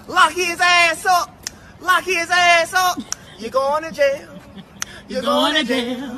Lock his ass up. Lock his ass up. You're going to jail. You're going to jail.